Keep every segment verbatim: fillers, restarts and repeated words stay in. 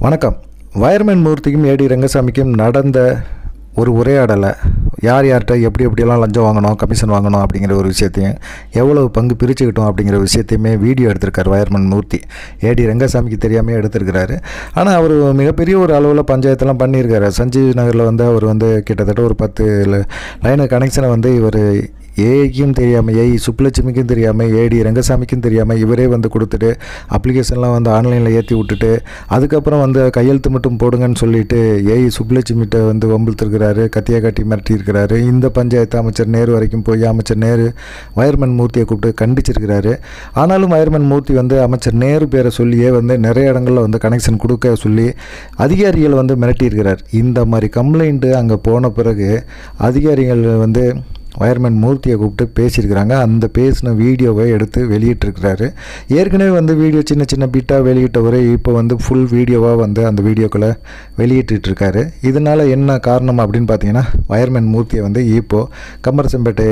வணக்கம். வயர்மேன் மூர்த்திக்கும் ஏடி ரங்கசாமிக்கும் நடந்த ஒரு உரையாடலை யார் யார்கிட்ட எப்படி எப்படியெல்லாம் லஞ்சம் வாங்கணும், கமிஷன் வாங்கணும் அப்படிங்கிற ஒரு விஷயத்தையும், எவ்வளவு பங்கு பிரிச்சுக்கிட்டோம் அப்படிங்கிற விஷயத்தையுமே வீடியோ எடுத்திருக்கார் வயர்மேன் மூர்த்தி. ஏடி ரங்கசாமிக்கு தெரியாமல் எடுத்திருக்கிறாரு. ஆனால் அவர் மிகப்பெரிய ஒரு அளவில் பஞ்சாயத்தெல்லாம் பண்ணியிருக்காரு. சஞ்சீவ் நகரில் வந்து அவர் வந்து கிட்டத்தட்ட ஒரு பத்து லைனு கனெக்ஷனை வந்து இவர் ஏஐக்கும் தெரியாமல், ஏஐ சுப்புலட்சுமிக்கும் தெரியாமல், ஏடி ரங்கசாமிக்கும் தெரியாமல் இவரே வந்து கொடுத்துட்டு அப்ளிகேஷன்லாம் வந்து ஆன்லைனில் ஏற்றி விட்டுட்டு அதுக்கப்புறம் வந்து கையெழுத்து மட்டும் போடுங்கன்னு சொல்லிட்டு ஏஐ சுப்புலட்சுமிகிட்ட வந்து வம்பிழுத்துருக்கிறாரு, கத்தியா காட்டி மிரட்டியிருக்கிறாரு. இந்த பஞ்சாயத்து அமைச்சர் நேரு வரைக்கும் போய் அமைச்சர் நேரு வயர்மேன் மூர்த்தியை கூப்பிட்டு கண்டிச்சிருக்கிறாரு. ஆனாலும் வயர்மேன் மூர்த்தி வந்து அமைச்சர் நேரு பேரை சொல்லியே வந்து நிறைய இடங்களில் வந்து கனெக்ஷன் கொடுக்க சொல்லி அதிகாரிகள் வந்து மிரட்டியிருக்கிறார். இந்த மாதிரி கம்ப்ளைண்ட்டு அங்கே போன பிறகு அதிகாரிகள் வந்து வயர்மேன் மூர்த்தியை கூப்பிட்டு பேசியிருக்கிறாங்க. அந்த பேசின வீடியோவை எடுத்து வெளியிட்டிருக்கிறாரு. ஏற்கனவே வந்து வீடியோ சின்ன சின்ன பீட்டாக வெளியிட்டவரை இப்போ வந்து ஃபுல் வீடியோவாக வந்து அந்த வீடியோக்களை வெளியிட்டுருக்காரு. இதனால் என்ன காரணம் அப்படின்னு பார்த்தீங்கன்னா, வயர்மேன் மூர்த்தியை வந்து இப்போது கம்பரசம்பேட்டை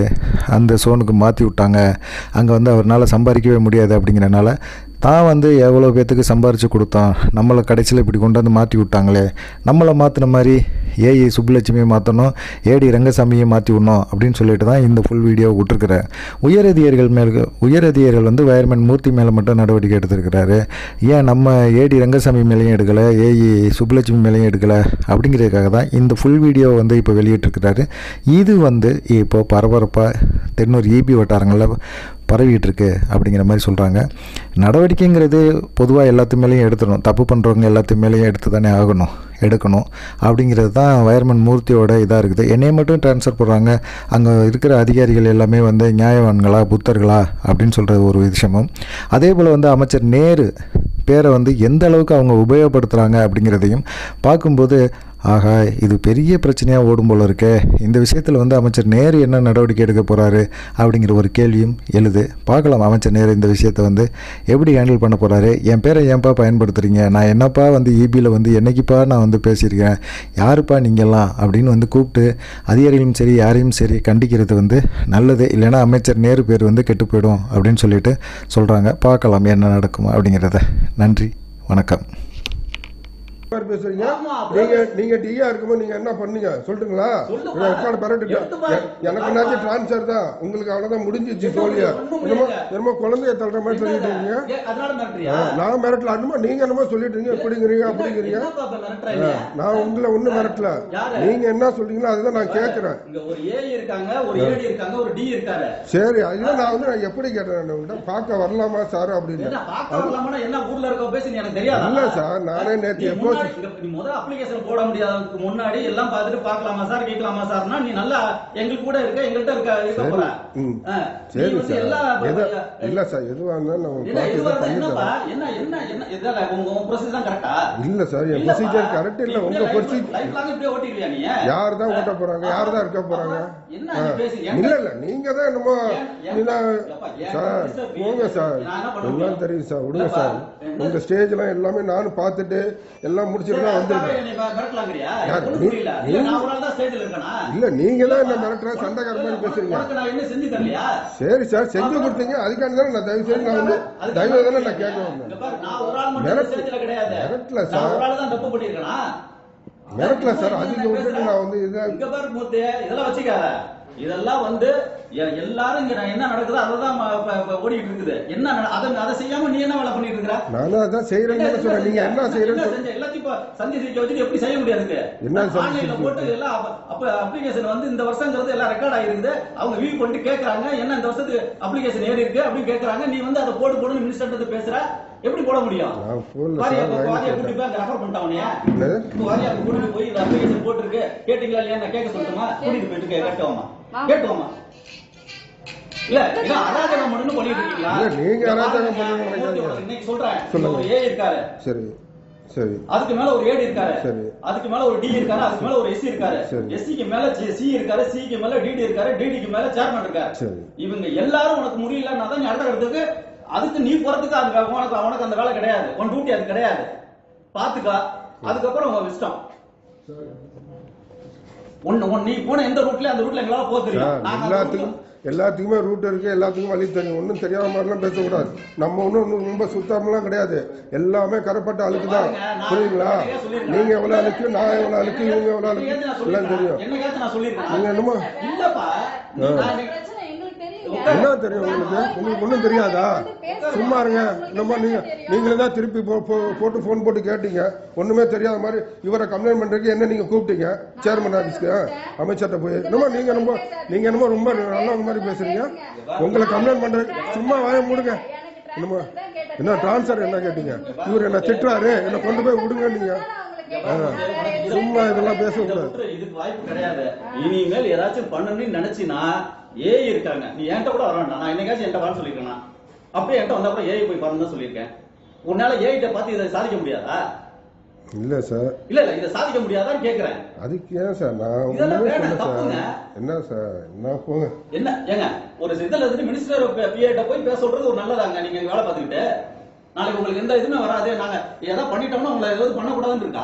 அந்த சோனுக்கு மாற்றி விட்டாங்க. அங்கே வந்து அவரால் சம்பாதிக்கவே முடியாது அப்படிங்கிறனால தான் வந்து எவ்வளோ பேர்த்துக்கு சம்பாரித்து கொடுத்தோம், நம்மளை கடைசியில் இப்படி கொண்டு வந்து மாற்றி விட்டாங்களே, நம்மளை மாற்றின மாதிரி ஏஐ சுப்புலட்சுமியை மாற்றணும், ஏடி ரங்கசாமியை மாற்றி விடணும் அப்படின்னு சொல்லிட்டு தான் இந்த ஃபுல் வீடியோ விட்டுருக்குறாரு. உயரதிகாரிகள் மேலே உயரதிகாரிகள் வந்து வயர்மேன் மூர்த்தி மேலே மட்டும் நடவடிக்கை எடுத்திருக்கிறாரு. ஏன் நம்ம ஏடி ரங்கசாமி மேலேயும் எடுக்கலை, ஏஐ சுப்புலட்சுமி மேலேயும் எடுக்கலை அப்படிங்கிறதுக்காக தான் இந்த ஃபுல் வீடியோ வந்து இப்போ வெளியிட்டிருக்கிறாரு. இது வந்து இப்போது பரபரப்பாக தென்னூர் ஈபி வட்டாரங்களில் பரவிட்டு இருக்கு அப்படிங்கிற மாதிரி சொல்கிறாங்க. நடவடிக்கைங்கிறது பொதுவாக எல்லாத்து மேலேயும் எடுத்துடணும், தப்பு பண்ணுறவங்க எல்லாத்து மேலேயும் எடுத்து தானே ஆகணும், எடுக்கணும் அப்படிங்கிறது தான் வயர்மேன் மூர்த்தியோட இதாக இருக்குது. என்னையை மட்டும் ட்ரான்ஸ்ஃபர் பண்ணுறாங்க, அங்கே இருக்கிற அதிகாரிகள் எல்லாமே வந்து நியாயவான்களா புத்தர்களா அப்படின்னு சொல்கிற ஒரு விஷயமும், அதே போல் வந்து அமைச்சர் நேரு பேரை வந்து எந்த அளவுக்கு அவங்க உபயோகப்படுத்துகிறாங்க அப்படிங்கிறதையும் பார்க்கும்போது, ஆகா இது பெரிய பிரச்சனையாக ஓடும் போல இருக்கே, இந்த விஷயத்தில் வந்து அமைச்சர் நேரு என்ன நடவடிக்கை எடுக்க போகிறாரு அப்படிங்கிற ஒரு கேள்வியும் எழுது. பார்க்கலாம் அமைச்சர் நேரு இந்த விஷயத்தை வந்து எப்படி ஹேண்டில் பண்ண போகிறாரு. என் பேரை ஏன்ப்பா பயன்படுத்துகிறீங்க, நான் என்னப்பா வந்து ஈபியில் வந்து என்னைக்குப்பா நான் வந்து பேசியிருக்கேன், யாருப்பா நீங்கள்லாம் அப்படின்னு வந்து கூப்பிட்டு அதிகாரிகளும் சரி யாரையும் சரி கண்டிக்கிறது வந்து நல்லது. இல்லைன்னா அமைச்சர் நேரு பேர் வந்து கெட்டு போயிடும் அப்படின்னு சொல்லிட்டு சொல்கிறாங்க. பார்க்கலாம் என்ன நடக்கும் அப்படிங்கிறத. நன்றி, வணக்கம். பேசுறீங்க நீங்க நீங்க டிஆ இருக்கும்போது நீங்க என்ன பண்ணீங்க சொல்லுங்களா? எனக்கு என்னாச்சும் டிரான்ஸ்ஃபர் தான், உங்களுக்கு அவ்வளவுதான் முடிஞ்சிச்சு. தோழியா என்னமோ என்னமோ குழந்தைய தள்ளுற மாதிரி சொல்லிட்டு இருக்கீங்க. நான் மிரட்டல, என்னமோ நீங்க என்னமோ சொல்லிட்டு இருக்கீங்க, இப்படிங்கிறீங்க அப்படிங்கிறீங்க. நான் உங்களை ஒண்ணு மிரட்டல, நீங்க என்ன சொல்றீங்களோ அதுதான் நான் கேட்கிறேன். சரி, அதுதான் நான் வந்து நான் எப்படி கேட்டேன், பார்க்க வரலாமா சார் அப்படின்னு. இல்ல சார், நானே நேற்று எப்போ போட முடியாததுக்கு முன்னாடி எல்லாம் பார்த்துட்டு பார்க்கலாமா சார் கேட்கலாமா சார்னா நீ நல்லா எங்களுக்கு கூட இருக்க எங்கள்கிட்ட இருக்க இருக்க போற. சரி சார், இல்ல சார் எதுவா இருந்தாலும் என்ன என்ன என்ன இதெல்லாம் உங்க ப்ரொசீஜர் தான் கரெக்ட்டா? இல்ல சார், என் ப்ரொசீஜர் கரெக்ட் இல்ல. உங்க ப்ரொசீஜர் லைஃப் லாங் இப்படியே ஓட்டிக்கலையா நீ? யார் தான் ஓட்ட போறாங்க, யார் தான் இருக்க போறாங்க? என்ன நீ பேசுறீங்க? இல்ல இல்ல நீங்க தான் என்னமோ சார் போங்க சார், எல்லாம் தெரியும் சார், விடுங்க சார். உங்க ஸ்டேஜ் எல்லாம் எல்லாமே நானும் பார்த்துட்டு எல்லாம் முடிச்சிட்டு தான் வந்திருக்கேன். இல்ல நீங்க தான் என்ன மிரட்டுற சண்டைக்கார மாதிரி பேசுறீங்க. சரி சார், செஞ்சு கொடுத்தீங்க, அதுக்காண்டி தானே நான் தயவு செய்து நான் வந்து தயவு தானே நான் கேட்க வந்தேன். மிரட்டல சார், மிரட்டல சார், அதுக்கு விட்டுட்டு நான் வந்து இதெல்லாம் வச்சுக்காத. இதெல்லாம் வந்து எல்லாரும் இங்க என்ன நடக்குது அததான் ஓடிட்டு இருக்குது. என்ன அதை செய்யாம நீ என்ன வேலை பண்ணிட்டு இருக்கிற? நானும் அதான் செய்யறேன்னு சொல்றேன். நீங்க என்ன செய்யறீங்க? எல்லாத்தையும் சந்தி சிக்க வச்சுட்டு எப்படி செய்ய முடியாது? என்ன ஆன்லைன்ல போட்டு எல்லாம் அப்ப அப்ளிகேஷன் வந்து இந்த வருஷங்கிறது எல்லாம் ரெக்கார்ட் ஆகிருக்குது. அவங்க வியூ பண்ணிட்டு கேட்கறாங்க என்ன இந்த வருஷத்துக்கு அப்ளிகேஷன் ஏறி இருக்கு அப்படின்னு கேட்கறாங்க. நீ வந்து அதை போட்டு போடுன்னு மினிஸ்டர் பேசுற, எப்படி போட முடியும்? கூட்டிட்டு போய் ரெஃபர் பண்ணிட்டாங்க. கூட்டிட்டு போய் இந்த அப்ளிகேஷன் போட்டுருக்கு கேட்டீங்களா இல்லையா நான் கேட்க சொல்லட்டுமா? கூட்டிட்டு போயிட்டு கேட்டுவாமா கேட்டுவாமா? இல்ல அராஜகம் பண்ணு பண்ணிட்டு இருக்கீங்களா? நீங்க அராஜகம் பண்ணுங்க இன்னைக்கு சொல்றேன். ஒரு ஏ இருக்காரு, சரி சரி, அதுக்கு மேல ஒரு ஏடி இருக்காரு, சரி, அதுக்கு மேல ஒரு டி இருக்காரு, அதுக்கு மேல ஒரு எஸ்சி இருக்காரு, எஸ்சிக்கு மேல சி இருக்காரு, சிக்கு மேல டிடி இருக்காரு, டிடிக்கு மேல சேர்மன் இருக்காரு. இவங்க எல்லாரும் உனக்கு முடியலன்னா தான் நீ அடுத்த இடத்துக்கு அதுக்கு நீ போறதுக்கு அது உனக்கு அவனுக்கு அந்த வேலை கிடையாது, உன் டியூட்டி அது கிடையாது. பாத்துக்கா, அதுக்கப்புறம் உங்க இஷ்டம். ஒன்னு நீ போன எந்த ரூட்ல அந்த ரூட்ல எங்களால போக தெரியும். எல்லாத்துக்கும் எல்லாத்துக்குமே ரூட் இருக்கு, எல்லாத்துக்கும் வழி தெரியும். ஒன்றும் தெரியாத மாதிரிலாம் பேசக்கூடாது. நம்ம ஒன்றும் ரொம்ப சுத்தமெல்லாம் கிடையாது, எல்லாமே கரப்பட்ட அழுக்கு தான். புரியுங்களா? நீங்க எவ்வளவு அழுக்கு, நான் எவ்வளவு அழுக்கு, இவங்க எவ்வளவு அழுக்கு எல்லாம் தெரியும். நீங்க என்னமோ என்ன தெரியும் உங்களுக்கு? உங்களுக்கு ஒன்றும் தெரியாதா? சும்மா இருங்க. என்னமோ நீங்க நீங்களே தான் திருப்பி போட்டு போன் போட்டு கேட்டீங்க, ஒண்ணுமே தெரியாத மாதிரி. இவரை கம்ப்ளைண்ட் பண்றதுக்கு என்ன நீங்க கூப்பிட்டீங்க சேர்மன் ஆபீஸ்க்கு, அமைச்சர்கிட்ட போய்? என்னமோ நீங்க ரொம்ப நீங்க என்னமோ ரொம்ப நல்லவங்க மாதிரி பேசுறீங்க. உங்களை கம்ப்ளைண்ட் பண்றதுக்கு சும்மா வாய மூடுங்க. என்னமோ என்ன டிரான்ஸ்ஃபர் என்ன கேட்டீங்க? இவர் என்ன திட்டுறாரு, என்ன கொண்டு போய் விடுங்க. நீங்க சும்மா இதெல்லாம் பேசக்கூடாது. இதுக்கு வாய்ப்பு கிடையாது. இனிமேல் ஏதாச்சும் பண்ணணும்னு நினைச்சினா ஏஐ இருக்காங்க, நீ என்கிட்ட கூட வர வேண்டாம். நான் என்னைக்காச்சும் என்கிட்ட வர சொல்லிருக்கேன், அப்படியே என்கிட்ட வந்தா கூட ஏஐ போய் பாருன்னு தான் சொல்லியிருக்கேன். உன்னால ஏஐட்ட பார்த்து இதை சாதிக்க முடியாதா? இல்ல சார், இல்ல இல்ல இதை சாதிக்க முடியாதான்னு கேக்குறேன். அதுக்கு ஏன் சார் நான் ஒண்ணுமே சொல்ல சார். என்ன சார் என்ன போங்க என்ன ஏங்க, ஒரு இதுல இருந்து மினிஸ்டர் பிஏட்ட போய் பேச சொல்றது ஒரு நல்லதாங்க. நீங்க வேலை பார்த்துக்கிட்டு நாளைக்கு உங்களுக்கு எந்த இதுவுமே வராது. நாங்க ஏதாவது பண்ணிட்டோம்னா உங்களை ஏதாவது பண்ணக்கூடாதுன்னு இருக்கா?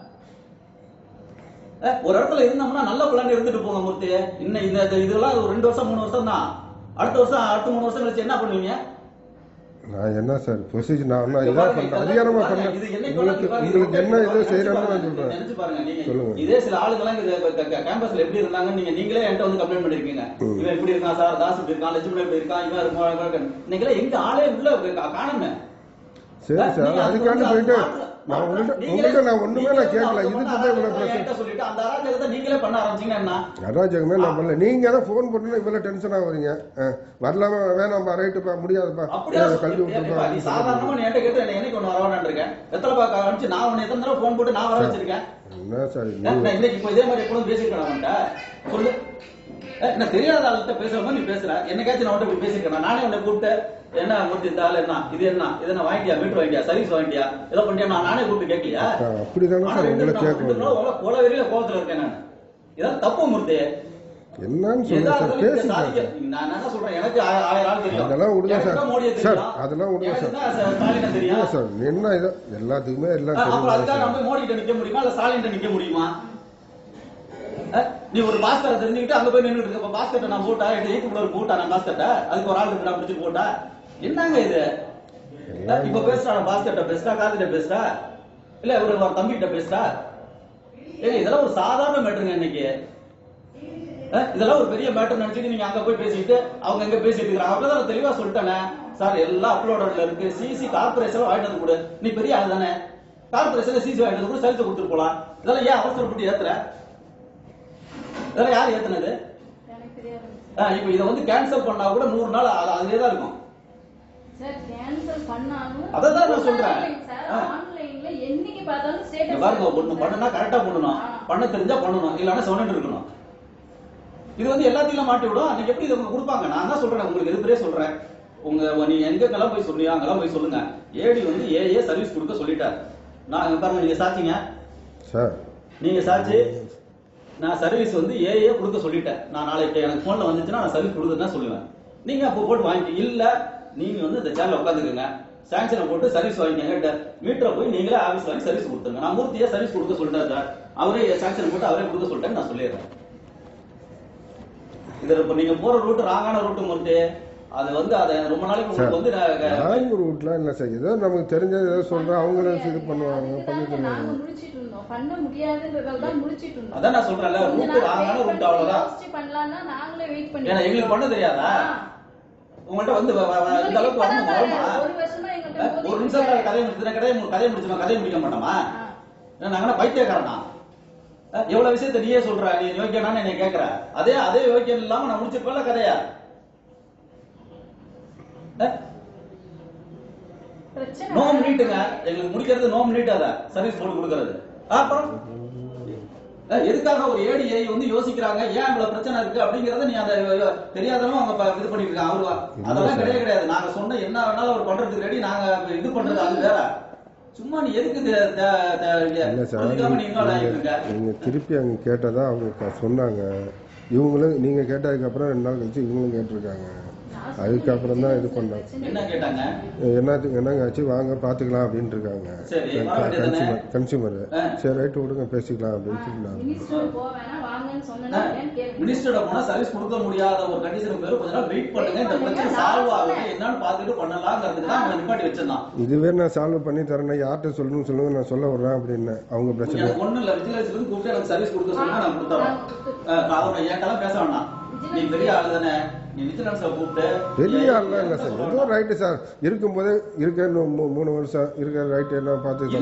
ஒரு இடத்துல இருந்தோம்னா நல்ல பிளான் இருந்துட்டு போங்க மூர்த்தி. இன்னும் இந்த இதெல்லாம் ஒரு ரெண்டு வருஷம் மூணு வருஷம் தான். அடுத்த வருஷம் அடுத்த மூணு வருஷம் கழிச்சு என்ன பண்ணுவீங்க? நான் என்ன சார் ப்ரொசீஜர் நான் இதான் பண்றேன், அதிகாரமா பண்றேன். உங்களுக்கு உங்களுக்கு என்ன இது செய்யறேன்னு நான் சொல்றேன். நினைச்சு பாருங்க. நீங்க சொல்லுங்க. இதே சில ஆளுங்கெல்லாம் கேம்பஸ்ல எப்படி இருந்தாங்க நீங்க நீங்களே என்கிட்ட வந்து கம்ப்ளைண்ட் பண்ணிருக்கீங்க. இவன் எப்படி இருக்கான் சார், தாஸ் இப்படி இருக்கான், லட்சுமணன் எப்படி இருக்கான், இவன் இருக்கும். இன்னைக்கு எங்க ஆளே உள்ள காணுமே. சரி சார், அதுக்காண்டி போயிட்டு நான் உங்கள்கிட்ட நான் ஒண்ணுமே நான் கேட்கல. இதுக்கு இவ்வளவு பிரச்சனை நீங்களே பண்ண ஆரம்பிச்சீங்கன்னா அராஜகமே நான் பண்ணல. நீங்க தான் போன் பண்ணா இவ்வளவு டென்ஷன் ஆகுறீங்க. வரலாமா வேணாம்பா, ரைட்டுப்பா, முடியாதுப்பா, கல்வி விட்டுருப்பா. சாதாரணமா நீ என்கிட்ட கேட்டு என்னைக்கு ஒண்ணு வரவான்னு இருக்கேன். எத்தனை பாக்க ஆரம்பிச்சு நான் உன்னை எத்தனை தடவை போன் போட்டு நான் வர வச்சிருக்கேன். என்ன சார் இன்னைக்கு இப்போ இதே மாதிரி எப்பொழுதும் பேசிருக்கேன் சொல்லு. என்ன தெரியாத ஆள்கிட்ட பேசுற மாதிரி நீ பேசுற. என்னைக்காச்சும் நான் இப்படி பேசிருக்கேன்? நானே உன்னை கூப்பிட்டு என்ன மூர்த்தி இந்த ஆள் என்ன இது என்ன இதை நான் வாங்கிட்டியா, மீட்டர் வாங்கிட்டியா, சர்வீஸ் வாங்கிட்டியா, ஏதோ பண்ணியா, நான் நானே கூப்பிட்டு கேட்கலையா? அப்படிதானே சார் உங்களை கேட்கணும். கொல வெறியில கோபத்துல இருக்கேன் நான். இதான் தப்பு மூர்த்தி. என்னன்னு சொல்லுங்க சார், பேசுங்க. நான் என்ன சொல்றேன், எனக்கு ஆயிரம் ஆள் தெரியும். அதெல்லாம் விடுங்க சார். சார் அதெல்லாம் விடுங்க சார். ஸ்டாலின் தெரியும் சார் என்ன இது எல்லாத்துக்குமே எல்லாம் அப்புறம் அதுக்காக நம்ம மோடி கிட்ட நிக்க முடியுமா இல்ல ஸ்டாலின் கிட்ட நிக்க முடியுமா? நீ ஒரு பாஸ்கரை தெரிஞ்சுக்கிட்டு அங்க போய் நின்றுட்டு இருக்க. பாஸ்கெட்டை நான் போட்டா எயித்து கூட ஒரு போட்டா நான் பாஸ்கெட்டை அதுக்கு ஒரு ஆள் இருக்கு நான் பிடிச்சு போட்டா என்னங்க இது? இப்ப பேசுறா பாஸ்கெட்ட பேசுறா, காதிட்ட பேசுறா, இல்ல ஒரு தம்பி கிட்ட பேசுறா. ஏங்க இதெல்லாம் ஒரு சாதாரண மேட்டருங்க. இன்னைக்கு இதெல்லாம் ஒரு பெரிய மேட்டர் நினைச்சிட்டு நீங்க அங்க போய் பேசிட்டு அவங்க எங்க பேசிட்டு இருக்காங்க. அப்படிதான் தெளிவா சொல்லிட்டானே சார், எல்லாம் அப்லோடர்ல இருக்கு. சிசி கார்பரேஷன் வாங்கிட்டு வந்து கொடு. நீ பெரிய ஆள் தானே, கார்பரேஷன்ல சிசி வாங்கிட்டு வந்து கூட சர்வீஸ் கொடுத்துட்டு போலாம். இதெல்லாம் ஏன் அவசரப்பட்டு ஏத்துற? இதெல்லாம் யார் ஏத்துனது? இப்ப இதை வந்து கேன்சல் பண்ணா கூட நூறு நாள் அதுலயே தான் இருக்கும். அதான் நான் சொல்றேன். பாருங்க, ஒண்ணு பண்ணா கரெக்டா பண்ணணும், பண்ண தெரிஞ்சா பண்ணணும், இல்லன்னா சொன்னிட்டு இருக்கணும். இது வந்து எல்லாத்தையும் மாட்டி விடும். அன்னைக்கு எப்படி இதை கொடுப்பாங்க? நான் தான் சொல்றேன், உங்களுக்கு எதிர்ப்பே சொல்றேன். உங்க நீ எங்கெல்லாம் போய் சொல்லியா அங்கெல்லாம் போய் சொல்லுங்க. ஏடி வந்து ஏஏ சர்வீஸ் கொடுக்க சொல்லிட்டாரு. நான் பாருங்க, நீங்க சாட்சிங்க, நீங்க சாட்சி. நான் சர்வீஸ் வந்து ஏஏ கொடுக்க சொல்லிட்டேன். நான் நாளைக்கு எனக்கு போன்ல வந்துச்சுன்னா நான் சர்வீஸ் கொடுக்குறேன் சொல்லுவேன். நீங்க அப்போ போட்டு வாங்கி இல்ல நீங்க வந்து இந்த சேர்ல உட்காந்துக்குங்க, சாங்ஷனை போட்டு சர்வீஸ் வாங்கிக்கங்க. மீட்டரை போய் நீங்களே ஆபீஸ் வாங்கி சர்வீஸ் கொடுத்துருங்க. நான் மூர்த்தியா சர்வீஸ் கொடுக்க சொல்லிட்டேன் சார், அவரே சாங்ஷனை போட்டு அவரே கொடுக்க சொல்லிட்டேன்னு நான் சொல்லிடுறேன். இதுல இப்ப நீங்க போற ரூட் ராங்கான ரூட் மூர்த்தி. அது வந்து அதை ரொம்ப நாளைக்கு உங்களுக்கு வந்து ராங் ரூட்லாம் இல்ல சார். ஏதோ நமக்கு தெரிஞ்சது ஏதோ சொல்றேன், அவங்களும் இது பண்ணுவாங்க, பண்ணிட்டு பண்ண முடியாதுன்றதால தான் முடிச்சிட்டு இருந்தோம். அதான் நான் சொல்றேன்ல, ரூட் ராங்கான ரூட் அவ்வளவுதான். யோசிச்சு பண்ணலாம்னா நாங்களே வெயிட் பண்ணி. ஏன்னா எங்களுக்கு பண்ண தெரியாதா? உங்கள்ட்ட வந்து இந்த அளவுக்கு வரணும். ஒரு வருஷமா எங்கள்ட்ட ஒரு நிமிஷம் கதையை முடிச்சு கதையை கதையை முடிச்சு கதையை முடிக்க மாட்டோமா? நாங்க பைத்தியக்காரனா? எவ்வளவு விஷயத்த நீயே சொல்ற, நீ யோக்கியனான்னு என்னை கேட்கற. அதே அதே யோக்கியம் இல்லாம நான் முடிச்சிருப்பேன்ல கதையா. நோம் நீட்டுங்க, எங்களுக்கு முடிக்கிறது நோம் நீட். அத சர்வீஸ் போட்டு கொடுக்கறது. அப்புறம் எதுக்காக ஒரு ஏடிஐ வந்து யோசிக்கிறாங்க, ஏன் இவ்வளவு பிரச்சனை இருக்கு அப்படிங்கறத நீ அந்த தெரியாதவங்க அவங்க இது பண்ணிட்டு இருக்காங்க. அவரு அதெல்லாம் கிடையாது கிடையாது. நாங்க சொன்ன என்ன வேணாலும் அவர் பண்றதுக்கு ரெடி. நாங்க இது பண்றது அது வேற. சும்மா நீ எதுக்கு நீங்க திருப்பி அங்க கேட்டதா அவங்க சொன்னாங்க. இவங்களும் நீங்க கேட்டதுக்கு அப்புறம் ரெண்டு நாள் கழிச்சு இவங்களும் கேட்டிருக்காங்க. அதுக்கப்புறம் தான் இது பண்ணாங்க. என்ன கேட்டாங்க? என்னத்துக்கு என்னங்க ஆச்சு, வாங்க பார்த்துக்கலாம் அப்படின்ட்டு இருக்காங்க கன்சியூமர் கன்சியூமர் சரி ரைட்டு விடுங்க பேசிக்கலாம் அப்படின்னு சொன்னாங்க. மினிஸ்டரோட போனா சர்வீஸ் கொடுக்க முடியாத ஒரு கண்டிஷன் பேரு கொஞ்ச நாள் வெயிட் பண்ணுங்க, இந்த பிரச்சனை சால்வ் ஆகும் என்னன்னு பார்த்துட்டு பண்ணலாங்கிறதுக்கு தான் அவங்க நிப்பாட்டி வச்சிருந்தான். இதுவே நான் சால்வ் பண்ணி தரேன், யார்கிட்ட சொல்லணும்னு சொல்லுங்க நான் சொல்ல வர்றேன் அப்படின்னு அவங்க பிரச்சனை ஒண்ணு இல்ல. விஜிலன்ஸ்ல இருந்து கூப்பிட்டு எனக்கு சர்வீஸ் கொடுக்க சொல்லுங்க, நான் கொடுத்துறேன். அதோட ஏன்டெல்லாம் பேச வேண்டாம், நீ பெரிய ஆளு தானே, நீ விஜிலன்ஸ்ல கூப்பிட்டு. பெரிய ஆள்லாம் இல்ல சார், ஏதோ ரைட்டு சார் இருக்கும்போதே இருக்க மூணு வருஷம் இருக்க ரைட்டு எல்லாம் பார்த்து அது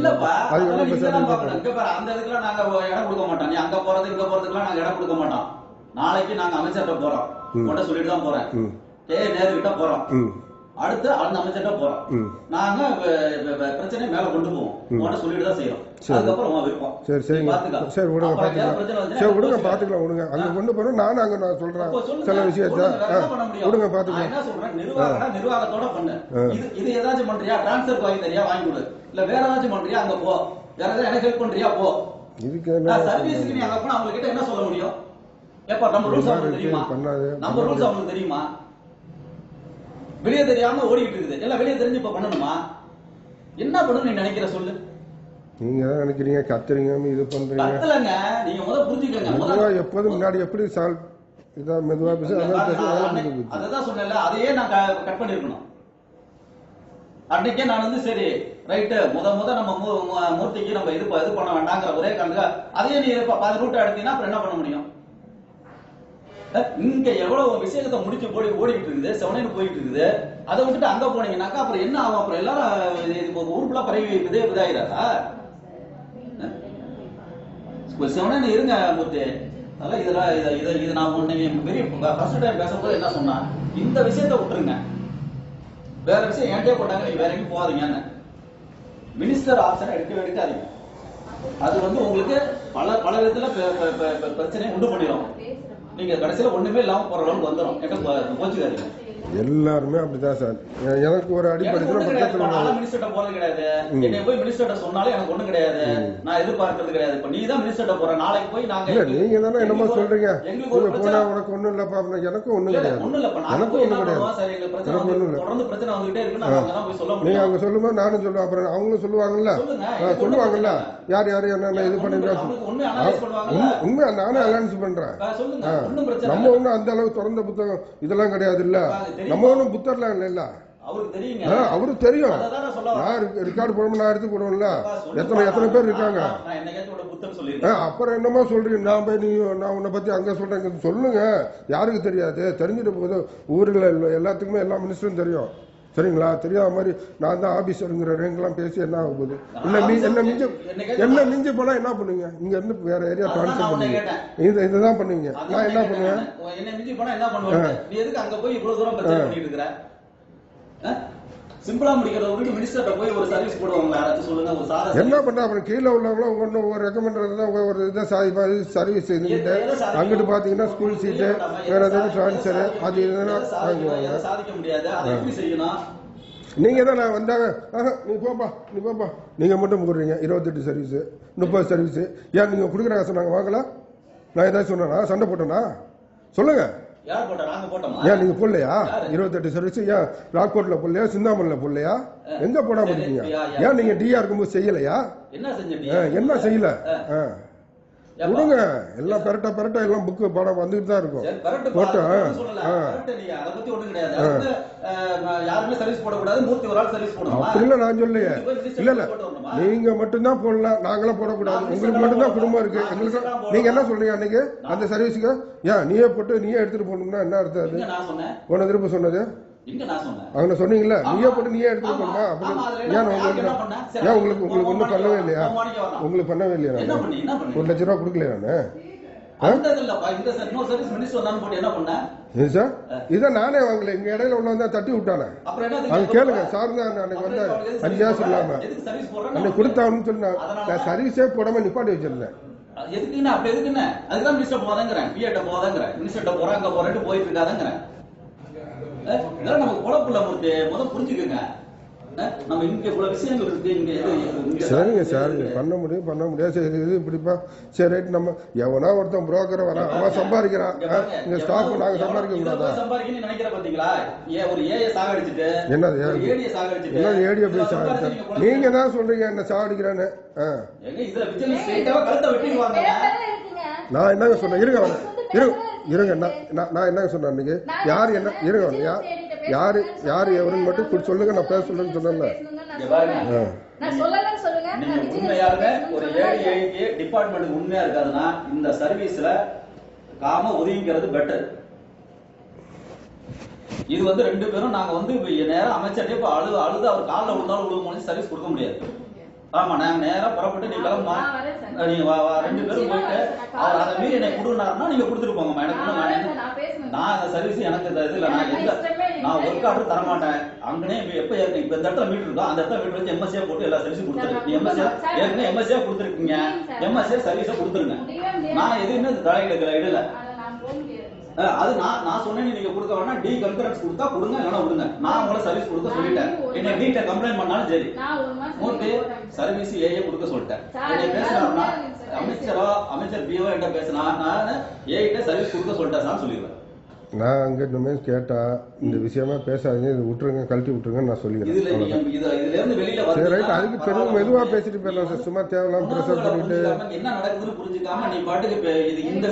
அந்த இதுக்கெல்லாம் நாங்க இடம் கொடுக்க மாட்டோம். நீ அங்க போறது இங்க போறதுக்கெல்லாம் நாங்க இடம் கொடுக்க மாட்டோம். நாளைக்கு நாங்க அமைச்சர்கிட்ட போறோம், உங்கள்கிட்ட சொல்லிட்டு தான் போறேன், ஏ நேரு கிட்ட போறோம், அடுத்து அந்த அமைச்சர்கிட்ட போறோம். நாங்க பிரச்சனை மேல கொண்டு போவோம், உங்கள்கிட்ட சொல்லிட்டு தான் செய்யறோம். அதுக்கப்புறம் உங்க விருப்பம். சரி சரி சரி விடுங்க பாத்துக்கலாம், சரி விடுங்க பாத்துக்கலாம் விடுங்க. அங்க கொண்டு போறோம், நானும் அங்க நான் சொல்றேன் சில விஷயத்த விடுங்க பாத்துக்கலாம். என்ன சொல்றேன், நிர்வாகம் நிர்வாகத்தோட பண்ணு. இது இது ஏதாச்சும் பண்றியா, டிரான்ஸ்பர் வாங்கி தரியா வாங்கி கொடு, இல்ல வேற ஏதாச்சும் பண்றியா அங்க போ, வேற ஏதாவது எனக்கு ஹெல்ப் பண்றியா போ. இதுக்கு என்ன சர்வீஸ்க்கு நீ அங்க போனா அவங்க கிட்ட என்ன சொல்ல முடியும்? ஏப்பா நம்ம ரூல்ஸ் அவங்களுக்கு தெரியுமா? நம்ம ரூல்ஸ் அவங்களுக்கு தெரியுமா? வெளியே தெரியாம ஓடிக்கிட்டு இருக்குது, எல்லாம் வெளியே தெரிஞ்சு இப்ப பண்ணணுமா? என்ன பண்ணணும் நீ நினைக்கிற சொல்லு. நீங்க தான் நினைக்கிறீங்க கத்துறீங்க இது பண்றீங்க. கத்தலங்க, நீங்க முத புரிஞ்சுக்கங்க. மெதுவா எப்போதும் முன்னாடி எப்படி சால்வ் இதா மெதுவா பேச அததான் சொன்னேன்ல, அதையே நான் கட் பண்ணிருக்கணும். அன்னைக்கே நான் வந்து சரி ரைட்டு முத முத நம்ம மூர்த்திக்கு நம்ம இது இது பண்ண வேண்டாங்கிற ஒரே காரணத்துக்கு அதையே நீ பாதி ரூட்டை எடுத்தீங்கன்னா அப்புறம் என்ன பண்ண முடியும்? இங்க எவ்வளவு விஷயத்தை முடிச்சு ஓடி ஓடிட்டு இருக்குது, செவனேன்னு போயிட்டு இருக்குது. அதை விட்டுட்டு அங்க போனீங்கன்னாக்கா அப்புறம் என்ன ஆகும்? அப்புறம் எல்லாரும் ஊருக்குள்ள பரவி இதே இதாயிராதா? செவனேன்னு இருங்க மூர்த்தி. அதெல்லாம் இதெல்லாம் இதை இது நான் ஒண்ணு பெரிய ஃபர்ஸ்ட் டைம் பேசும்போது என்ன சொன்னா, இந்த விஷயத்த விட்டுருங்க, வேற விஷயம் ஏன்டே போட்டாங்க, நீங்க வேற எங்கேயும் போகாதீங்கன்னு. மினிஸ்டர் ஆப்ஷன் எடுக்கவே எடுக்காதீங்க. அது வந்து உங்களுக்கு பல பல விதத்துல பிரச்சனையை உண்டு பண்ணிடும். நீங்க கடைசியில ஒண்ணுமே இல்லாம போற அளவுக்கு வந்துடும். கோச்சுக்காதீங்க. எல்லாருமே அப்படிதான் சார். எனக்கு ஒரு அடிப்படையில் மினிஸ்டர்ட்ட போறது கிடையாது. என்னை போய் மினிஸ்டர்ட்ட சொன்னாலும் எனக்கு ஒண்ணும் கிடையாது, நான் எதிர்பார்க்கறது கிடையாது. இப்ப நீ தான் மினிஸ்டர்ட்ட போற, நாளைக்கு போய் நாங்க நீங்க தானே என்னமோ சொல்றீங்க போனா உனக்கு ஒண்ணும் இல்லப்பா, எனக்கும் ஒண்ணும் கிடையாது, எனக்கும் ஒண்ணும் கிடையாது, தொடர்ந்து பிரச்சனை வந்துகிட்டே இருக்கு. நாங்க போய் சொல்ல முடியும். நீங்க அங்க சொல்லும்போது நானும் சொல்லுவேன், அப்புறம் அவங்களும் சொல்லுவாங்கல்ல சொல்லுவாங்கல்ல யார் யாரு என்ன இது பண்ணிருக்கா உண்மையா நானே அலைன்ஸ் பண்றேன். நம்ம ஒண்ணும் அந்த அளவுக்கு திறந்த புத்தகம் இதெல்லாம் கிடையாது இல்ல, நம்ம ஒண்ணும் புத்தர்லாம் இல்ல. அவருக்கு தெரியும், நான் ரெக்கார்டு போடணும், நான் எடுத்து போடுவேன்ல, எத்தனை எத்தனை பேர் இருக்காங்க. அப்புறம் என்னமா சொல்றீங்க, நான் போய் நீ நான் உன்னை பத்தி அங்க சொல்றேன் சொல்லுங்க. யாருக்கு தெரியாது, தெரிஞ்சுட்டு போகுது ஊர்ல எல்லாத்துக்குமே எல்லா மினிஸ்டரும் தெரியும் சரிங்களா. தெரியாத மாதிரி நான் தான் ஆபீசருங்கிற ரேங்கெல்லாம் பேசி என்ன ஆக போகுது? என்ன என்ன மிஞ்சி என்ன மிஞ்சி போனா என்ன பண்ணுவீங்க? இங்க இருந்து வேற ஏரியா டிரான்ஸ்பர் பண்ணுவீங்க, இது இதுதான் பண்ணுவீங்க. நான் என்ன பண்ணுவேன்? சிம்பிளா முடிக்கிறத விட்டு மினிஸ்டர்ட்ட போய் ஒரு சர்வீஸ் போடுவாங்களா யாராச்சும் சொல்லுங்க. ஒரு சாதாரண என்ன பண்ணா அப்புறம் கீழே உள்ளவங்களும் ஒன்று ஒரு ரெக்கமெண்ட் ஒரு இதை சர்வீஸ் இதுங்கிட்ட அங்கிட்டு பாத்தீங்கன்னா ஸ்கூல் சீட்டு வேற ஏதாவது டிரான்ஸ்பர் அது இதெல்லாம் சாதிக்க முடியாது. அதை எப்படி செய்யணும்? நீங்க தான் நான் வந்தாங்க நீ போப்பா நீ போப்பா நீங்க மட்டும் போடுறீங்க இருபத்தெட்டு சர்வீஸ் முப்பது சர்வீஸ். ஏன் நீங்க கொடுக்குற காசு நாங்க வாங்கல? நான் ஏதாவது சொன்னா சண்டை போட்டேனா சொல்லுங்க. ஏன் நீங்க போடலையா இருபத்தெட்டு சர்வீஸ்? ஏன் ராக்போர்ட்ல போடலையா, சிந்தாமணில போடலையா, எங்க போடாம இருக்கீங்க? ஏன் நீங்க டிஆர் இருக்கும்போது செய்யலையா? என்ன செய்யல? விடுங்க, எல்லாம் பெரட்ட பெரட்ட எல்லாம் புக்கு படம் வந்துட்டு தான் இருக்கும். போட்டோம் அப்படி இல்ல நான் சொல்லையே. இல்ல இல்ல நீங்க மட்டும்தான் போடலாம், நாங்களாம் போடக்கூடாது. உங்களுக்கு மட்டும்தான் குடும்பம் இருக்கு. எங்களுக்கு நீங்க என்ன சொல்றீங்க அன்னைக்கு அந்த சர்வீஸுக்கு? ஏன் நீயே போட்டு நீயே எடுத்துட்டு போகணும்னா என்ன அர்த்தம்? அது போன திரும்ப சொன்னது அவங்க சொன்னீங்கல்ல, நீயே போட்டு நீயே எடுத்துட்டு போகணுமா? அப்படி ஏன் உங்களுக்கு ஏன் உங்களுக்கு உங்களுக்கு ஒன்றும் பண்ணவே இல்லையா? உங்களுக்கு பண்ணவே இல்லையா? நான் ஒரு லட்ச ரூபா கொடுக்கலையா? நான் இதான் நானே வாங்கல, எங்க இடையில உள்ள வந்தா தட்டி விட்டானே. அவங்க கேளுங்க சார் தான் அன்னைக்கு வந்து அஞ்சு காசு இல்லாம அன்னைக்கு கொடுத்தாங்கன்னு சொன்னா நான் சர்வீஸே போடாம நிப்பாட்டி வச்சிருந்தேன். எதுக்குன்னா அப்படி எதுக்குன்னு அதுதான் மினிஸ்டர் போதாங்கிறேன், பிஏட்ட போதாங்கிறேன், மினிஸ்டர்ட்ட போறேன் அங்க போறேன்னு போயிட்டு இருக்காதாங்கிறேன். இதெல்லாம் நமக்கு குழப்பம் மூர்த்தி, முதல் புரிஞ்சுக்கோங்க. நம்ம இங்க இவ்வளவு விஷயங்கள் இருக்கு இங்க எது சரிங்க சார் பண்ண முடியும் பண்ண முடியாது சரி இது இப்படிப்பா சரி ரைட் நம்ம எவனா ஒருத்தன் புரோக்கரை வரான் அவன் சம்பாதிக்கிறான் இங்க ஸ்டாஃப் நாங்க சம்பாதிக்க கூடாதா சம்பாதிக்கணும்னு நினைக்கிற பாத்தீங்களா ஏ ஒரு ஏஐ சாகடிச்சிட்டு என்னது ஏடியை சாகடிச்சிட்டு என்னது ஏடியை போய் சாகடிச்சு நீங்க தான் சொல்றீங்க என்ன சாகடிக்கிறான்னு இதுல விஜய் ஸ்ட்ரைட்டாவா கழுத்தை வெட்டிடுவாங்க நான் என்னங்க சொன்னேன் இருங்க இருங்க இருங்க நான் என்னங்க சொன்னேன் இன்னைக்கு யார் என்ன இருங்க யார் யாரு யாரு எவருன்னு மட்டும் சொல்லுங்க நான் பேச சொல்லுன்னு சொன்னேன்ல உண்மையாக ஒரு ஏழை டிபார்ட்மெண்ட் உண்மையா இருக்காதுன்னா இந்த சர்வீஸ்ல காம ஒதுங்கிக்கிறது பெட்டர். இது வந்து ரெண்டு பேரும் நாங்க வந்து நேரம் அமைச்சர்கிட்ட இப்ப அழுது அழுது அவர் காலில் விழுந்தாலும் விழுக முடியும் சர்வீஸ் கொடுக்க முடியாது. ஆமா நாங்க நேரம் புறப்பட்டு நீ கிளம்பா நீங்க ரெண்டு பேரும் போயிட்டு அவர் அதை மீறி என்னை கொடுனாருன்னா நீங்க கொடுத்துட்டு போங்கம்மா எனக்கு நான் அந்த சர்வீஸ் எனக்கு இதுல நான் எந்த நான் ஒர்க் ஆர்டர் தரமாட்டேன் அங்கனே எப்ப இப்ப இந்த இடத்துல மீட்டர் இருக்கோ அந்த இடத்துல மீட்டர் வச்சு எம்எஸ்ஏ போட்டு எல்லா சர்வீஸும் கொடுத்துருங்க. நீ எம்எஸ்ஏ ஏற்கனவே எம்எஸ்ஏ கொடுத்துருக்கீங்க எம்எஸ்ஏ சர்வீஸை கொடுத்துருங்க. நான் எதுவுமே தலையில இடல அது நான் நான் சொன்னேன் நீங்க கொடுக்க வேணா டி கன்கரன்ஸ் கொடுத்தா கொடுங்க இல்லைன்னா விடுங்க. நான் உங்களை சர்வீஸ் கொடுக்க சொல்லிட்டேன். என்ன டீட்ட கம்ப்ளைண்ட் பண்ணாலும் சரி மூர்த்தி சர்வீஸ் ஏஏ கொடுக்க சொல்லிட்டேன். என்ன பேசுறாருன்னா அமைச்சரோ அமைச்சர் பிஓ என்கிட்ட பேசினா நான் ஏஐட்ட சர்வீஸ் கொடுக்க சொல்லிட்டேன் சார் சொல்லிடுவேன். நான் அங்க இந்த கேட்டா இந்த விஷயமா பேசாதீங்க இது விட்டுருங்க கழட்டி விட்டுருங்கன்னு நான் சொல்லிடுறேன். சரி ரைட் அதுக்கு பெரிய மெதுவா பேசிட்டு போயிடலாம் சார் சும்மா தேவையில்லாம ப்ரெஷர் பண்ணிட்டு என்ன நடக்குதுன்னு புரிஞ்சுக்காம நீ பாட்டுக்கு இது இந்த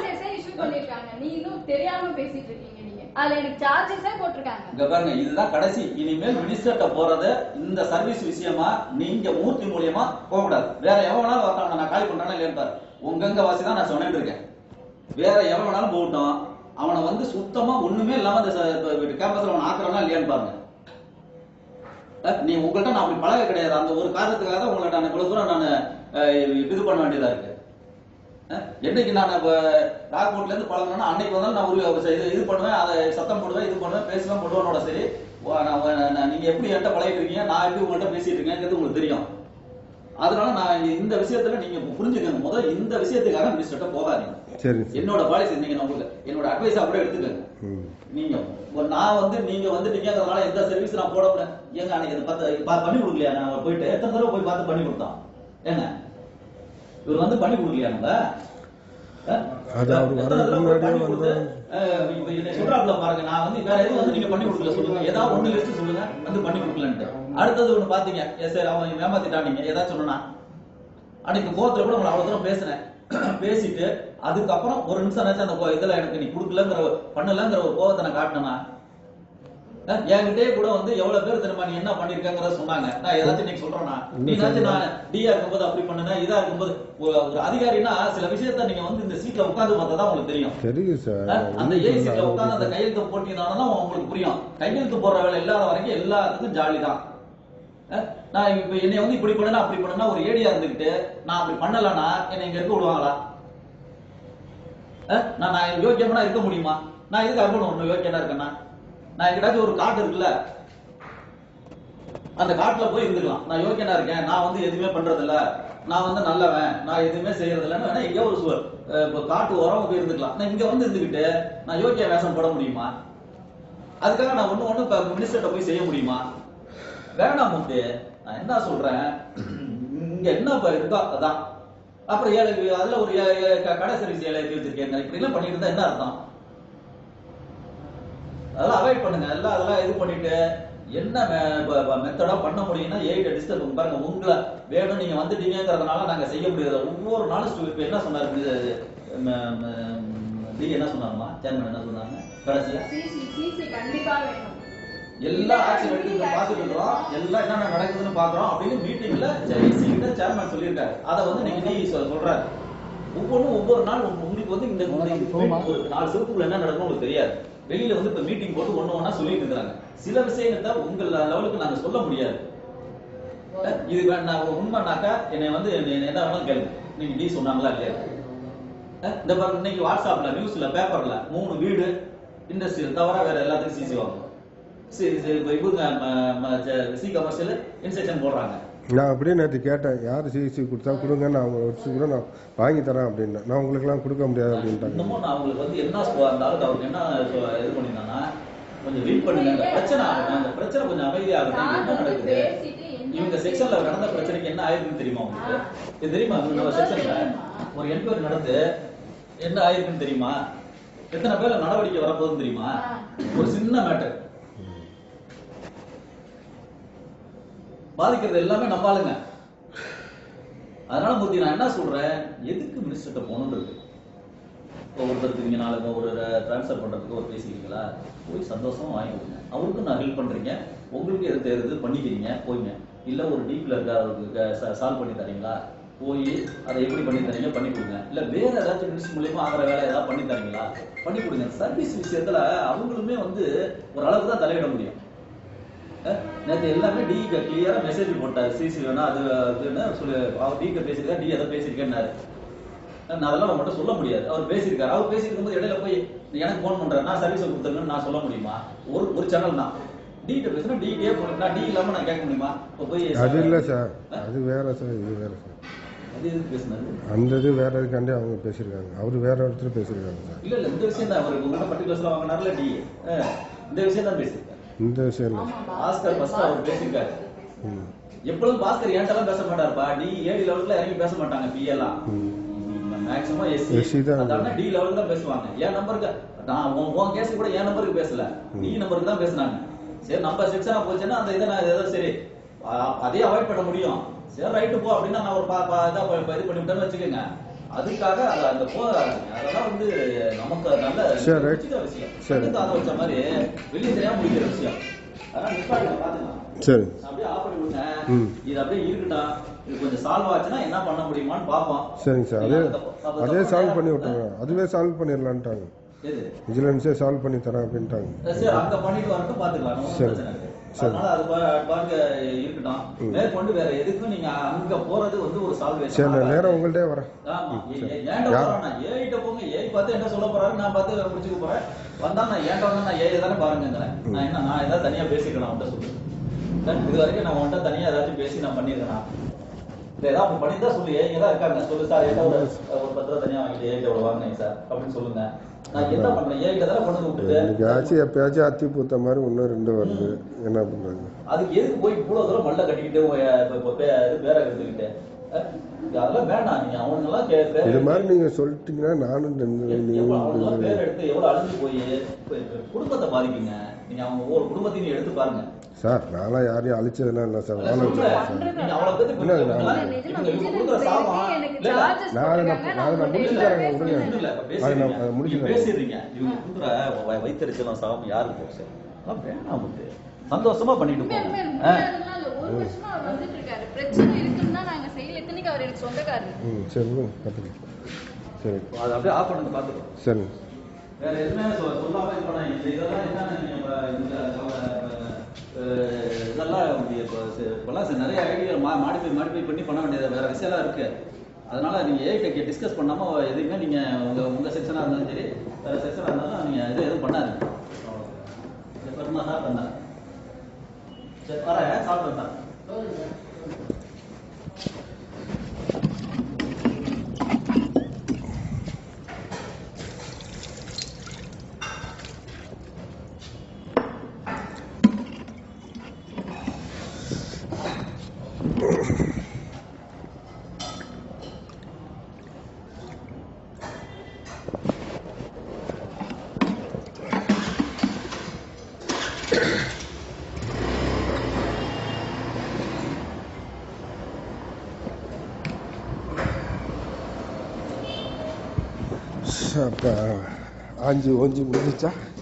தெரியாம பேசிட்டு இருக்கீங்க நீங்க அதுல எனக்கு சார்ஜஸே போட்டுருக்காங்க. இங்க பாருங்க இதுதான் கடைசி இனிமேல் மினிஸ்டர்ட்ட போறது இந்த சர்வீஸ் விஷயமா நீங்க மூர்த்தி மூலியமா போக கூடாது. வேற எவனாலும் வரலாம் நான் கால் பண்றேன்னா இல்லையா பாரு உங்கங்க வாசி தான் நான் சொன்னிட்டு இருக்கேன். வேற எவன் வேணாலும் போகட்டும் அவனை வந்து சுத்தமா ஒண்ணுமே இல்லாம இந்த கேம்பஸ்ல அவன் ஆக்குறானா இல்லையான்னு பாருங்க. நீ உங்கள்கிட்ட நான் அப்படி பழக கிடையாது. அந்த ஒரு காரணத்துக்காக தான் உங்கள்ட்ட நான் இவ்வளவு தூரம் நான் இது பண்ண வேண்டியதா இருக்கு. என்னைக்கு நான் ராக்போர்ட்ல இருந்து பழகணும்னா அன்னைக்கு வந்தாலும் நான் ஒரு இது பண்ணுவேன் அதை சத்தம் போடுவேன் இது பண்ணுவேன் பேசுவேன் போடுவேனோட சரி நீங்க எப்படி என்கிட்ட பழகிட்டு இருக்கீங்க நான் எப்படி உங்கள்கிட்ட பேசிட்டு இருக்கேங்கிறது உங்களுக்கு தெரியும். அதனால நான் இந்த விஷயத்துல நீங்க புரிஞ்சுக்கங்க முதல்ல இந்த விஷயத்துக்காக மினிஸ்டர்ட்ட போகாதீங்க. சரி என்னோட பாலிசி நீங்க உங்களுக்கு என்னோட அட்வைஸ் அப்படியே எடுத்துக்கங்க. நீங்க நான் வந்து நீங்க வந்துட்டீங்க அதனால எந்த சர்வீஸ் நான் போட முடியாது. ஏங்க அன்னைக்கு பார்த்து பண்ணி கொடுக்கலையா நான் போயிட்டு எத்தனை தடவை போய் பார்த்து பண்ணி கொடுத்தான் ஏங்க இவர் வந்து பண்ணி கொடுக்கலையா நம்ம சொல்றாப்ல பாருங்க நான் வந்து வேற எதுவும் வந்து நீங்க பண்ணி கொடுக்கல சொல்லுங்க ஏதாவது ஒண்ணு லிஸ்ட் சொல்லுங்க வந்து பண்ணி கொடுக்கலன்ட்டு. அடுத்தது ஒண்ணு பாத்தீங்க சரி அவன் ஏமாத்திட்டானீங்க ஏதாவது சொன்னா அன்னைக்கு கோவத்துல கூட உங்களை அவ்வளவு தூரம் பேசுனேன் பேசிட்டு அதுக்கப்புறம் ஒரு நிமிஷம் நினைச்சு அந்த இதுல எனக்கு நீ கொடுக்கலங்கிற பண்ணலங்கிற ஒரு கோவத்தை நான் காட்டினா என்கிட்டே கூட வந்து எவ்வளவு பேர் தெரியுமா நீ என்ன பண்ணிருக்கங்கிற சொன்னாங்க. நான் ஏதாச்சும் நீங்க சொல்றேன்னா நீ ஏதாச்சும் நான் டிஆ இருக்கும்போது அப்படி பண்ணுனேன் இதா இருக்கும்போது ஒரு அதிகாரினா சில விஷயத்த நீங்க வந்து இந்த சீட்ல உட்கார்ந்து பார்த்தா தான் உங்களுக்கு தெரியும். தெரியும் சார் அந்த ஏ சீட்ல உட்கார்ந்து அந்த கையெழுத்து போட்டீங்கன்னா உங்களுக்கு புரியும். கையெழுத்து போடுற வேலை இல்லாத வரைக்கும் எல்லாத்துக்கும் ஜாலி தான். நான் இப்ப என்னை வந்து இப்படி பண்ணா அப்படி பண்ணா ஒரு ஏடியா இருந்துகிட்டு நான் அப்படி பண்ணலன்னா என்னை இங்க இருக்க விடுவாங்களா? நான் நான் யோக்கியமா இருக்க முடியுமா? நான் இதுக்கு அர்ப்பணம் ஒண்ணு யோக்கியனா இருக்கேன்னா நான் எங்கிட்டாச்சும் ஒரு காட்டு இருக்குல்ல அந்த காட்டுல போய் இருந்துக்கலாம். நான் யோக்கியனா இருக்கேன் நான் வந்து எதுவுமே பண்றது இல்ல நான் வந்து நல்லவன் நான் எதுவுமே செய்யறது இல்லைன்னு வேணா எங்கேயோ ஒரு காட்டு உரம் போய் இருந்துக்கலாம். நான் இங்க வந்து இருந்துகிட்டு நான் யோக்கிய வேஷம் போட முடியுமா? அதுக்காக நான் ஒண்ணு ஒண்ணு மினிஸ்டர்கிட்ட போய் செய்ய முடியுமா? வேணாம் முட்டு நான் என்ன சொல்றேன் இங்க என்ன இருக்கா அதான் அப்புறம் ஏழு அதுல ஒரு கடை சர்வீஸ் ஏழு வச்சிருக்கேன் இப்படி எல்லாம் பண்ணிட்டு இருந்தா என்ன அர்த்தம்? அதெல்லாம் அவாய்ட் பண்ணுங்க. எல்லாம் அதெல்லாம் இது பண்ணிட்டு என்ன மெத்தடா பண்ண முடியும்னா எயிட் டிஸ்டர்ப் பாருங்க உங்களை வேணும் நீங்க வந்துட்டீங்கிறதுனால நாங்க செய்ய முடியாது. ஒவ்வொரு நாளும் இப்ப என்ன சொன்னாரு என்ன சொன்னாருமா சேர்மன் என்ன சொன்னாங்க கடைசியா எல்லா ஆக்ஷன் எடுத்து பாத்துட்டு இருக்கோம் எல்லாம் என்னென்ன நடக்குதுன்னு பாக்குறோம் அப்படின்னு மீட்டிங்ல கிட்ட சேர்மன் சொல்லியிருக்காரு. அதை வந்து நீங்க நீ சொல்றாரு ஒவ்வொன்றும் ஒவ்வொரு நாள் உங்களுக்கு வந்து இந்த நாலு சிறப்புகள் என்ன நடக்கும் உங்களுக்கு தெரியாது. வெளியில வந்து இப்ப மீட்டிங் போட்டு ஒண்ணு ஒண்ணா சொல்லிட்டு இருக்காங்க. சில விஷயங்கள்ட்ட உங்க லெவலுக்கு நாங்க சொல்ல முடியாது. இது உண்மைனாக்கா என்னை வந்து என்ன வேணாலும் கேள்வி நீங்க நீ சொன்னாங்களா இல்லையா? இந்த இன்னைக்கு வாட்ஸ்அப்ல நியூஸ்ல பேப்பர்ல மூணு வீடு இண்டஸ்ட்ரியல் தவிர வேற எல்லாத்துக்கும் சிசி வாங்க சி கமர்ஷியல் இன்ஸ்ட்ரக்ஷன் போடுறாங்க. நான் அப்படியே நேற்று கேட்டேன் யார் சிசி கொடுத்தா கொடுங்க நான் அவங்க வச்சு கூட நான் வாங்கி தரேன் அப்படின்னு. நான் உங்களுக்கு எல்லாம் கொடுக்க முடியாது அப்படின்ட்டாங்க. இன்னமும் நான் உங்களுக்கு வந்து என்ன இருந்தாலும் அவருக்கு என்ன இது பண்ணிருந்தாங்கன்னா கொஞ்சம் வெயிட் பண்ணுங்க. அந்த பிரச்சனை ஆகணும், அந்த பிரச்சனை கொஞ்சம் அமைதியாகணும். என்ன நடக்குது? இவங்க செக்ஷன்ல நடந்த பிரச்சனைக்கு என்ன ஆயிருக்குன்னு தெரியுமா உங்களுக்கு? இது தெரியுமா? நம்ம செக்ஷன்ல ஒரு என்கொயரி நடந்து என்ன ஆயிருக்குன்னு தெரியுமா? எத்தனை பேர்ல நடவடிக்கை வரப்போகுதுன்னு தெரியுமா? ஒரு சின்ன மேட்டர் பாதிக்கிறது எல்லாமே நம்பாளுங்க. அதனால மூர்த்தி நான் என்ன சொல்றேன், எதுக்கு மினிஸ்டர்கிட்ட போகணுன்றது? ஒவ்வொருத்தருக்கு நீங்க நாளைக்கு ஒரு டிரான்ஸ்ஃபர் பண்றதுக்கு ஒரு பேசிக்கிறீங்களா? போய் சந்தோஷமா வாங்கிக்கோங்க. அவருக்கும் நான் ஹெல்ப் பண்றீங்க, உங்களுக்கு எது தேர்வு பண்ணிக்கிறீங்க போய்ங்க. இல்ல ஒரு டீப்ல இருக்க அவருக்கு சால்வ் பண்ணி தரீங்களா? போய் அதை எப்படி பண்ணி தரீங்க பண்ணி கொடுங்க. இல்ல வேற ஏதாச்சும் மினிஸ்டர் மூலியமா ஆகிற வேலை ஏதாவது பண்ணி தரீங்களா பண்ணி கொடுங்க. சர்வீஸ் விஷயத்துல அவங்களுமே வந்து ஒரு அளவுக்கு தான் தலையிட முடியும். நேற்று எல்லாமே டி கிளியரா மெசேஜ் போட்டாரு, சிசி வேணா அது அதுன்னு சொல்லி அவர் டி பேசியிருக்காரு, டி எதை பேசியிருக்கேன்னாரு. நான் அதெல்லாம் அவங்கள்ட்ட சொல்ல முடியாது. அவர் பேசியிருக்காரு. அவர் பேசியிருக்கும் போது இடையில போய் எனக்கு போன் பண்றாரு, நான் சர்வீஸ் கொடுத்துருங்கன்னு நான் சொல்ல முடியுமா? ஒரு ஒரு சேனல் தான் டிகிட்ட பேசுனா டிகிட்டே போனா டி இல்லாம நான் கேட்க முடியுமா? இப்போ போய் அது இல்ல சார், அது வேற சார், இது வேற சார். அது எதுக்கு பேசுனாரு? அந்த இது வேற இதுக்காண்டி அவங்க பேசியிருக்காங்க, அவர் வேற இடத்துல பேசியிருக்காங்க சார். இல்ல இல்ல இந்த விஷயம் தான் அவர் உங்கள்கிட்ட பர்டிகுலர்ஸ்ல வாங்கினார்ல டி, இந்த விஷயம் தான் பேசியிருக்காரு. இந்த விஷயம் இல்லை பாஸ்கர் ஃபர்ஸ்ட் அவர் பேசியிருக்காரு. எப்பொழுதும் பாஸ்கர் ஏன்ட்டெல்லாம் பேச மாட்டாருப்பா. டி ஏடி லெவலுக்குள்ள இறங்கி பேச மாட்டாங்க. பி எல்லாம் மேக்ஸிமம் எஸ்சி அதான டி லெவலுக்கு தான் பேசுவாங்க. என் நம்பருக்கு நான் உன் கேஸ் கூட என் நம்பருக்கு பேசல, டி நம்பருக்கு தான் பேசினாங்க. சரி நம்ம செக்ஷனா போச்சுன்னா அந்த இதை நான் ஏதோ சரி அதே அவாய்ட் பண்ண முடியும். சரி ரைட்டு போ அப்படின்னா நான் ஒரு இது பண்ணிவிட்டேன்னு வச்சுக்கோங்க. அதுக்காக அந்த போ அதெல்லாம் வந்து நமக்கு நல்ல விஷயம். அதை வச்ச மாதிரி வெளியே தெரியாம முடிக்கிற விஷயம். அதெல்லாம் நிப்பாட்டுங்க பாத்துக்கலாம். சரி அப்படியே ஆஃப் பண்ணி விடுங்க. இது அப்படியே இருக்கட்டும். இது கொஞ்சம் சால்வ் ஆச்சுன்னா என்ன பண்ண முடியுமான்னு பாப்போம். சரிங்க சார், அதே அதே சால்வ் பண்ணி விட்டுருங்க. அதுவே சால்வ் பண்ணிடலான்ட்டாங்க. விஜிலன்ஸே சால்வ் பண்ணி தரேன் அப்படின்ட்டாங்க. சரி அங்க பண்ணிட்டு வரட்டும் பாத்துக்கலாம். சரி அதனால அது பாருங்க இருக்கட்டும். மேற்கொண்டு வேற எதுக்கும் நீங்க அங்க போறது வந்து ஒரு சால்வேஷன். சரி நேரம் உங்கள்ட்டே வரேன். ஆமா ஏன்டா வரேன் ஏகிட்ட போங்க. ஏய் பார்த்து என்ன சொல்ல போறாரு நான் பார்த்து முடிச்சுக்க போறேன். வந்தா நான் ஏன்டா வந்தா நான் ஏய் தானே பாருங்க. நான் என்ன நான் ஏதாவது தனியா பேசிக்கலாம் அவன்கிட்ட சொல்லு. இது வரைக்கும் நான் உன்கிட்ட தனியா ஏதாச்சும் பேசி நான் பண்ணிருக்கேன். இல்ல ஏதாவது அப்படி பண்ணிதான் சொல்லு. ஏங்க தான் இருக்காங்க சொல்லு சார் என்ன ஒரு ஒரு பத்து ரூபா தனியா வாங்கிட்டு ஏகிட்ட எவ்வளவு வாங்கினீங்க சார் அப்படின்னு சொல்லுங்க. நான் என்ன பண்றேன் ஏகிட்ட தானே கொண்டு விட்டுட்டு எனக்காச்சும் எப்பயாச்சும் அத்தி பூத்த மாதிரி ஒன்னும் ரெண்டு வருது. என்ன பண்றாங்க அதுக்கு எதுக்கு போய் இவ்வளவு தூரம் மல்ல கட்டிக்கிட்டு பேர கட்டுக்கிட்டு அதெல்லாம் வேண்டாம். நீங்க அவங்க எல்லாம் இது மாதிரி நீங்க சொல்லிட்டீங்கன்னா நானும் பேர் எடுத்து எவ்வளவு அழிஞ்சு போய் குடும்பத்தை பாதிக்குங்க. நீங்க அவங்க ஒவ்வொரு குடும்பத்தையும் எடுத்து பாருங்க சார். நான்லாம் யாரையும் அழிச்சதுலாம் இல்லை சார், வாழ வச்சேன் சார். நான் முடிச்சு தரேங்க விடுங்க, அதை நான் முடிச்சு தரேன். பேசிடுறீங்க இவங்க குடுக்குற வைத்தறிச்சலாம் சாபம் யாருக்கு போச்சு? வேணாம் சந்தோஷமா பண்ணிட்டு போங்க. சரி கற்றுக்க சரி அதை அப்படியே ஆஃப் பண்ணுங்க பார்த்துக்கோ. சரி வேற எதுவுமே சொல்லாம இது பண்ண இதெல்லாம் என்ன இதெல்லாம் இப்பெல்லாம் நிறைய ஐடியா மாடிஃபை மாடிஃபை பண்ணி பண்ண வேண்டியது வேற விஷயம்லாம் இருக்கு. அதனால நீங்க ஏஐ டிஸ்கஸ் பண்ணாம எதுவுமே நீங்க உங்க உங்க செக்ஷனா இருந்தாலும் சரி வேற செக்ஷனா இருந்தாலும் நீங்க எதுவும் எதுவும் பண்ணாதீங்க. பண்ண சரி வரேன் சாப்பிட்டு வந்தேன். அப்போ ஆஞ்சு ஓஞ்சி முடிஞ்சிச்சா?